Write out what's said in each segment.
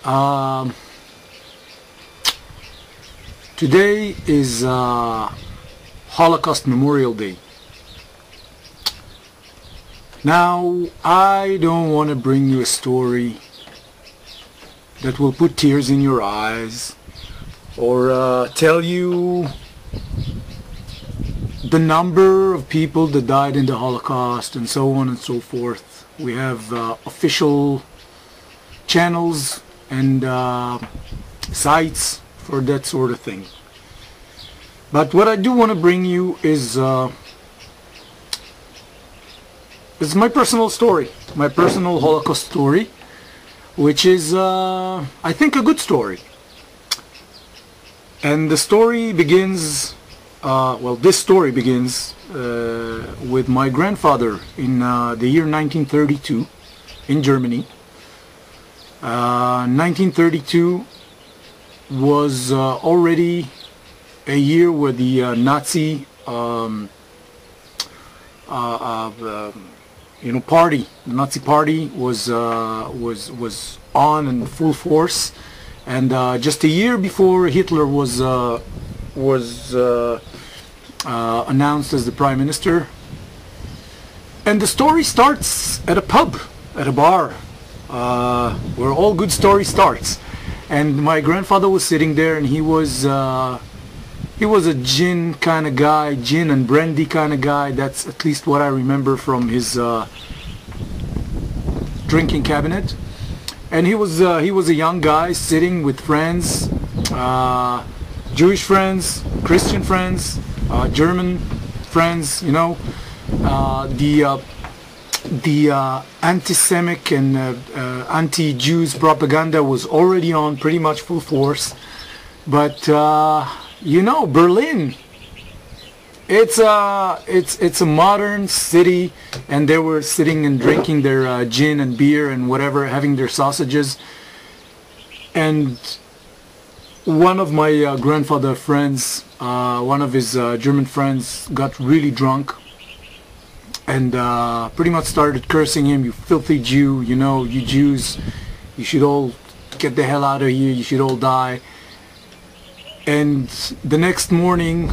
Um, Today is Holocaust Memorial Day. Now, I don't want to bring you a story that will put tears in your eyes or tell you the number of people that died in the Holocaust and so on and so forth. We have official channels and sites for that sort of thing. But what I do want to bring you is my personal story, my personal Holocaust story, which is I think a good story. And the story begins, this story begins with my grandfather in the year 1932 in Germany. 1932 was already a year where the Nazi party, the Nazi party was on in full force, and just a year before Hitler was announced as the prime minister. And the story starts at a pub, at a bar, where all good story starts. And my grandfather was sitting there, and he was a gin kind of guy, gin and brandy kind of guy. That's at least what I remember from his drinking cabinet. And he was a young guy sitting with friends, Jewish friends, Christian friends, German friends. You know, the anti-Semitic and anti-Jews propaganda was already on pretty much full force. But you know, Berlin, it's a modern city, and they were sitting and drinking their gin and beer and whatever, having their sausages. And one of my grandfather friends, one of his German friends, got really drunk and pretty much started cursing him. "You filthy Jew, you know, you Jews, you should all get the hell out of here, you should all die." And the next morning,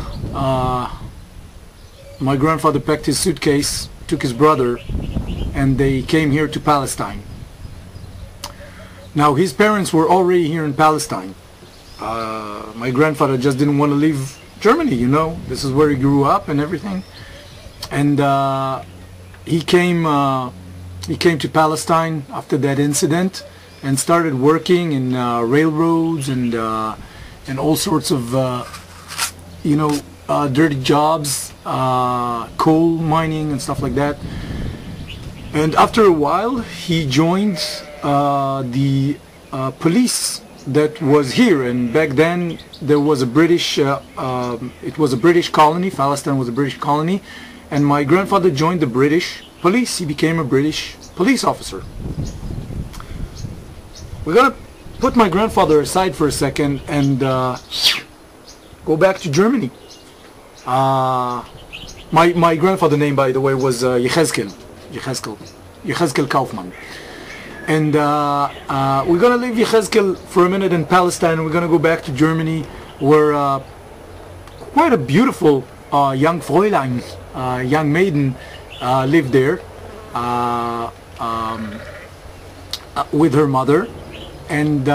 my grandfather packed his suitcase, took his brother, and they came here to Palestine. Now, his parents were already here in Palestine. My grandfather just didn't want to leave Germany, you know. This is where he grew up and everything. And he came to Palestine after that incident and started working in railroads and all sorts of dirty jobs, coal mining and stuff like that. And after a while, he joined the police that was here. And back then, there was a British. It was a British colony. Palestine was a British colony. And my grandfather joined the British police. He became a British police officer. We're gonna put my grandfather aside for a second and go back to Germany. My grandfather's name, by the way, was Yechezkel Kaufman. And we're gonna leave Yechezkel for a minute in Palestine, and we're gonna go back to Germany, where quite a beautiful young Fräulein, young maiden, lived there with her mother. And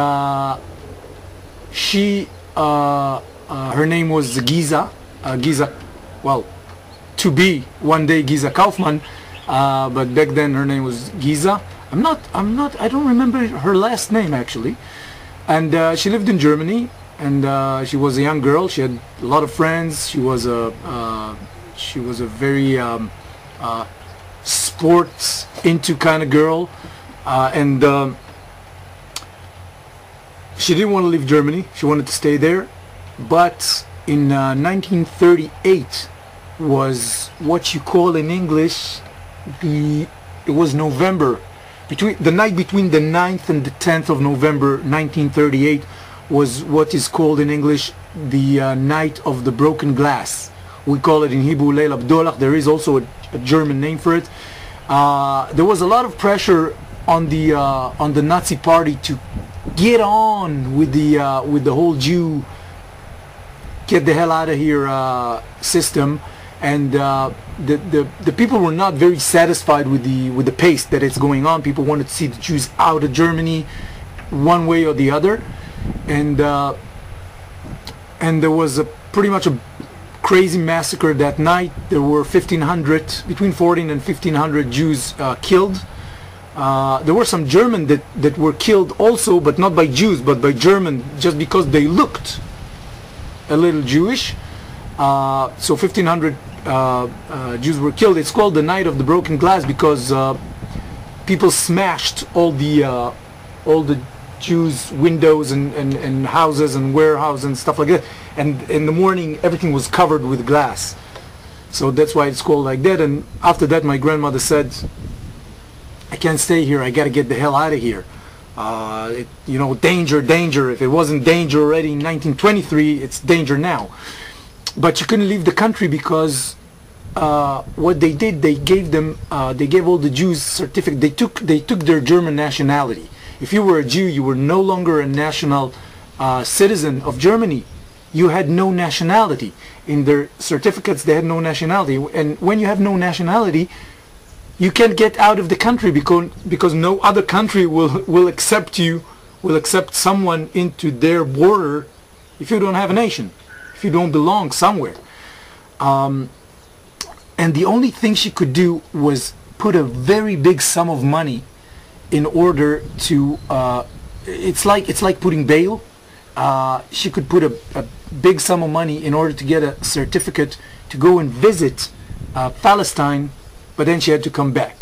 her name was Giza, well, to be one day Giza Kaufman, but back then her name was Giza. I don't remember her last name actually. And she lived in Germany, and she was a young girl. She had a lot of friends. She was a very sports into kind of girl, and she didn't want to leave Germany. She wanted to stay there. But in 1938 was what you call in English it was November. The night between the 9th and the 10th of November 1938 was what is called in English the Night of the Broken Glass. We call it in Hebrew Leil Abdullah. There is also a German name for it. There was a lot of pressure on the Nazi party to get on with the whole Jew get the hell out of here system, and the people were not very satisfied with the pace that it's going on. People wanted to see the Jews out of Germany one way or the other, and there was pretty much a crazy massacre that night. There were 1,500, between 14 and 1,500 Jews killed. There were some German that were killed also, but not by Jews, but by German, just because they looked a little Jewish. So 1,500 Jews were killed. It's called the Night of the Broken Glass because people smashed all the Jews' windows and houses and warehouses and stuff like that. And in the morning, everything was covered with glass. So that's why it's called like that. And after that, my grandmother said, I can't stay here. I got to get the hell out of here. You know, danger, danger. If it wasn't danger already in 1923, it's danger now. But you couldn't leave the country because what they did, they gave all the Jews certificate. They took their German nationality. If you were a Jew, you were no longer a national citizen of Germany. You had no nationality. In their certificates, they had no nationality. And when you have no nationality, you can't get out of the country because no other country will accept you, will accept someone into their border if you don't have a nation, if you don't belong somewhere. And the only thing she could do was put a very big sum of money in order to, it's like putting bail. She could put a big sum of money in order to get a certificate to go and visit Palestine, but then she had to come back.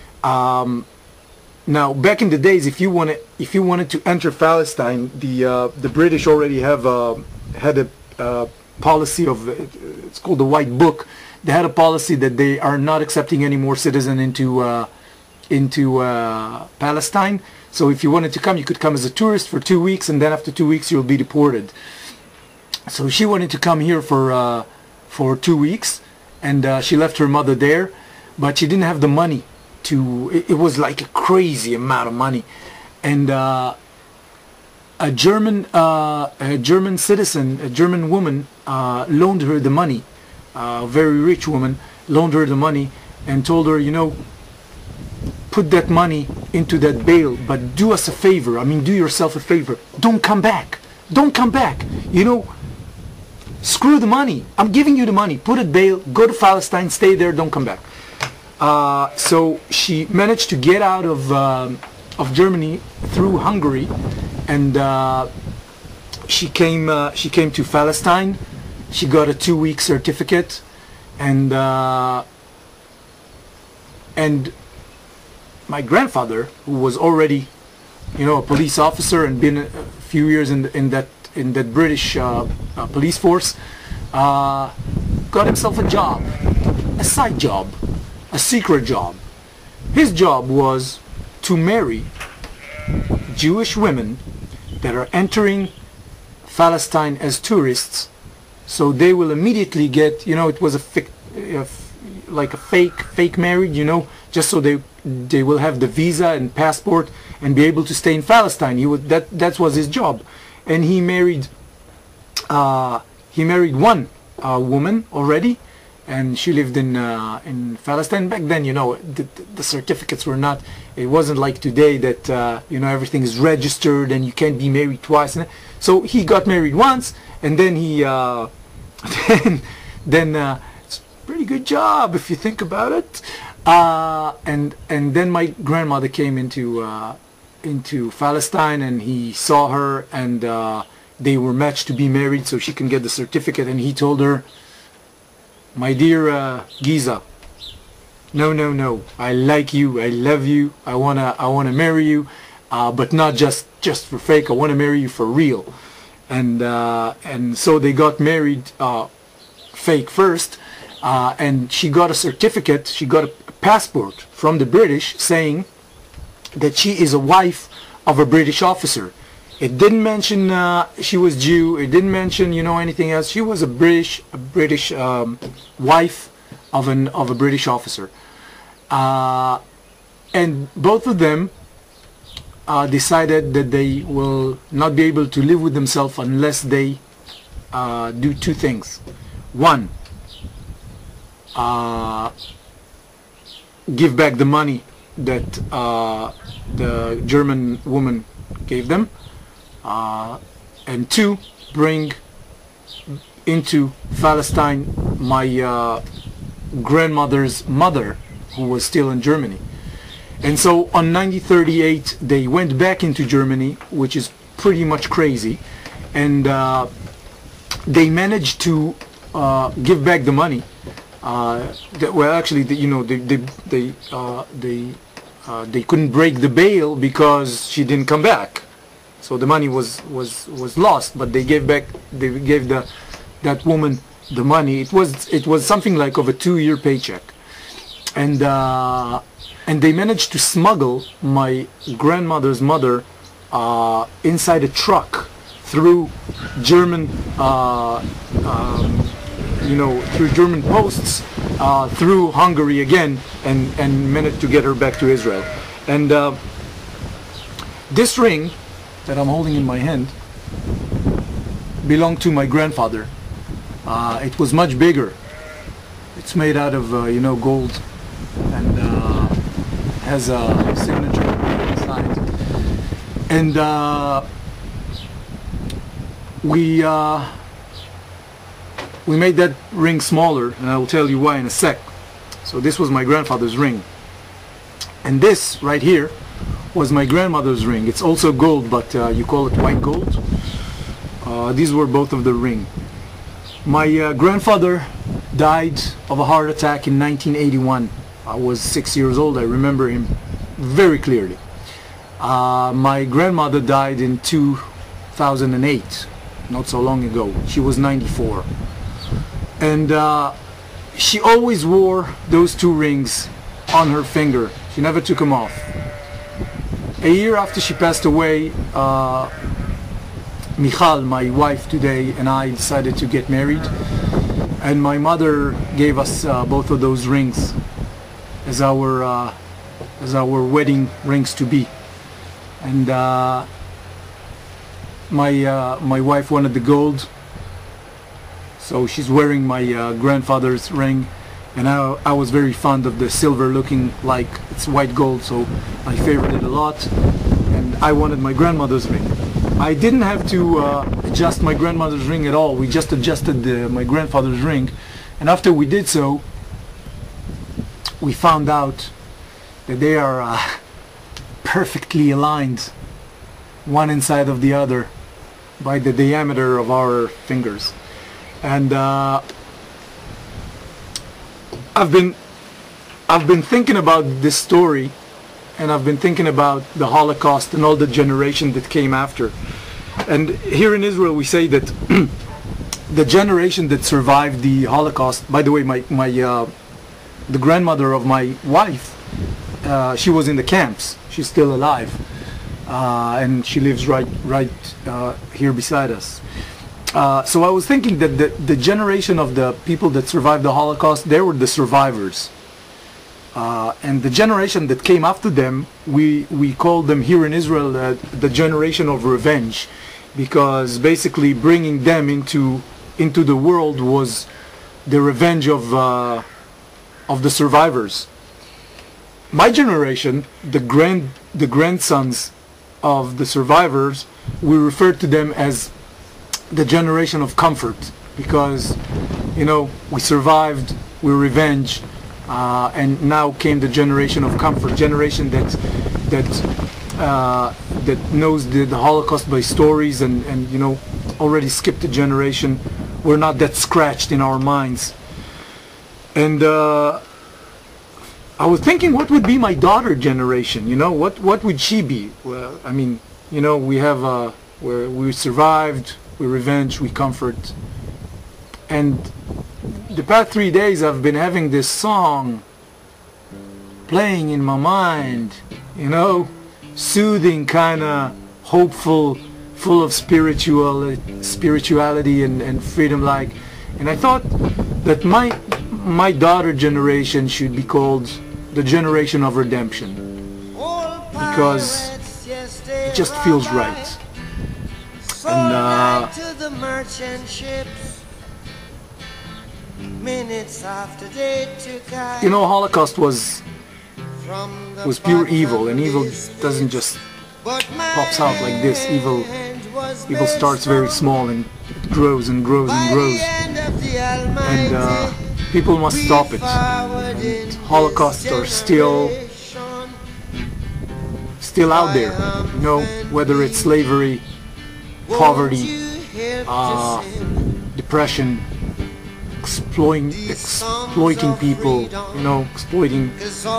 Now, back in the days, if you wanted to enter Palestine, the British already had a policy of, it's called the White Book. They had a policy that they are not accepting any more citizens into Palestine. So if you wanted to come, you could come as a tourist for 2 weeks, and then after 2 weeks you'll be deported. So she wanted to come here for 2 weeks, and she left her mother there, but she didn't have the money to. It was like a crazy amount of money, and a German citizen, a German woman, loaned her the money. A very rich woman loaned her the money and told her, you know, put that money into that bail, but do us a favor. I mean, do yourself a favor. Don't come back. Don't come back. You know, screw the money. I'm giving you the money. Put it bail. Go to Palestine. Stay there. Don't come back. So she managed to get out of Germany through Hungary, and she came to Palestine. She got a 2-week certificate, and my grandfather, who was already, you know, a police officer and been a few years in that British police force, got himself a job, a side job, a secret job. His job was to marry Jewish women that are entering Palestine as tourists, so they will immediately get, you know, it was like a fake marriage, you know, just so they will have the visa and passport and be able to stay in Palestine. That was his job, and he married one woman already, and she lived in Palestine. Back then, you know, the certificates were not. It wasn't like today that you know, everything is registered and you can't be married twice. So he got married once, and then he then it's a pretty good job if you think about it. And then my grandmother came into Palestine, and he saw her, and they were matched to be married, so she can get the certificate. And he told her, my dear Giza, no, I like you, I love you, I wanna marry you, but not just for fake. I want to marry you for real. And so they got married fake first, and she got a certificate. She got a passport from the British saying that she is a wife of a British officer. It didn't mention she was Jew. It didn't mention, you know, anything else. She was a British wife of a British officer, and both of them decided that they will not be able to live with themselves unless they do two things. One, give back the money that the German woman gave them, and two, bring into Palestine my grandmother's mother, who was still in Germany. And so on 1938 they went back into Germany, which is pretty much crazy, and they managed to give back the money. Well, actually, they couldn't break the bail because she didn't come back, so the money was lost. But they gave that woman the money. It was something like of a 2-year paycheck, and they managed to smuggle my grandmother's mother inside a truck through German through German posts, through Hungary again, and managed to get her back to Israel. And this ring that I'm holding in my hand belonged to my grandfather. It was much bigger. It's made out of gold, and has a signature inside. And we made that ring smaller, and I will tell you why in a sec. So this was my grandfather's ring, and this right here was my grandmother's ring. It's also gold, but you call it white gold. These were both of the ring. My grandfather died of a heart attack in 1981. I was 6 years old. I remember him very clearly. My grandmother died in 2008, not so long ago. She was 94. And she always wore those two rings on her finger. She never took them off. A year after she passed away, Michal, my wife today, and I decided to get married. And my mother gave us both of those rings as our wedding rings to be. And my wife wanted the gold, so she's wearing my grandfather's ring, and I was very fond of the silver, looking like it's white gold, so I favored it a lot, and I wanted my grandmother's ring. I didn't have to adjust my grandmother's ring at all. We just adjusted my grandfather's ring, and after we did so, we found out that they are perfectly aligned, one inside of the other, by the diameter of our fingers. And I've been thinking about this story, and I've been thinking about the Holocaust and all the generation that came after. And here in Israel we say that the generation that survived the Holocaust, by the way, the grandmother of my wife, she was in the camps. She's still alive, and she lives right here beside us. So I was thinking that the generation of the people that survived the Holocaust, they were the survivors. And the generation that came after them, we call them here in Israel the generation of revenge, because basically bringing them into the world was the revenge of the survivors. My generation, the grandsons of the survivors, we refer to them as the generation of comfort, because we survived, we revenged, and now came the generation of comfort, generation that knows the Holocaust by stories, and already skipped a generation. We're not that scratched in our minds. And I was thinking, what would be my daughter generation? What would she be? Well, I mean, we have where we survived, we revenge, we comfort. And the past 3 days I've been having this song playing in my mind, soothing, kind of hopeful, full of spirituality and freedom like. And I thought that my daughter generation should be called the generation of redemption, because it just feels right. And to the merchant ships, minutes after they took you know, Holocaust was pure evil, and evil doesn't just pops out like this. Evil starts very small and it grows and grows and grows, and people must stop it. And Holocausts are still out there, you know, whether it's slavery, poverty, depression, exploiting people, you know, exploiting,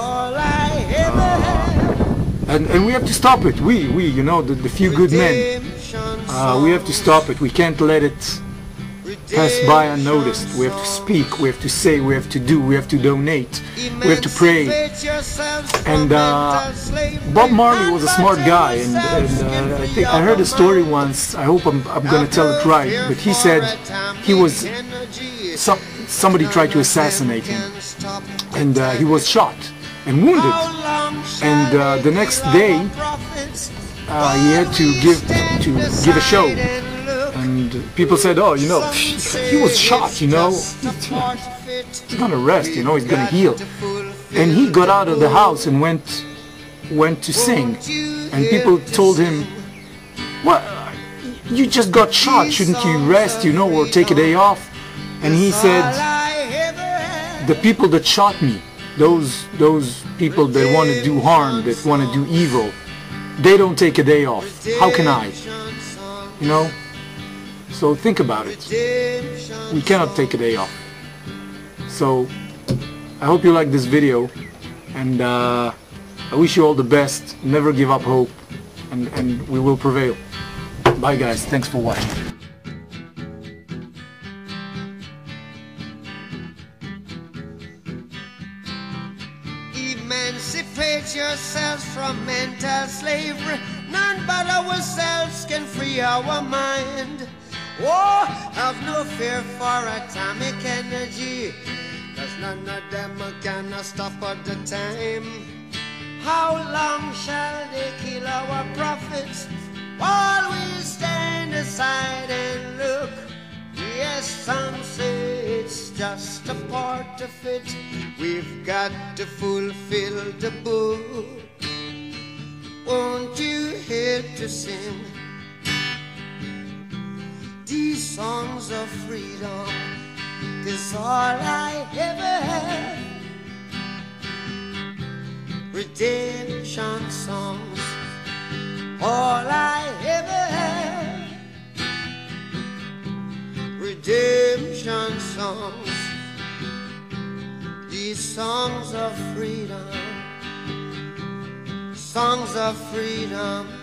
and we have to stop it. We you know, the few good men, we have to stop it. We can't let it pass by unnoticed. We have to speak, we have to say, we have to do, we have to donate, we have to pray. And Bob Marley was a smart guy, and I think I heard a story once. I hope I'm gonna tell it right, but he said he was somebody tried to assassinate him, and he was shot and wounded, and the next day he had to give a show. And people said, oh, you know, he was shot, you know, he's gonna rest, you know, he's gonna heal. And he got out of the house and went to sing. And people told him, what, you just got shot, shouldn't you rest, you know, or take a day off? And he said, the people that shot me, those people that want to do harm, that want to do evil, they don't take a day off. How can I? You know? So think about it. We cannot take a day off. So I hope you like this video, and I wish you all the best. Never give up hope, and we will prevail. Bye guys, thanks for watching. Emancipate yourselves from mental slavery. None but ourselves can free our mind. Oh, have no fear for atomic energy, 'cause none of them can stop at the time. How long shall they kill our prophets while we stand aside and look? Yes, some say it's just a part of it. We've got to fulfill the book. Won't you help to sing these songs of freedom? 'Cause all I ever had, redemption songs, all I ever had, redemption songs, these songs of freedom, songs of freedom.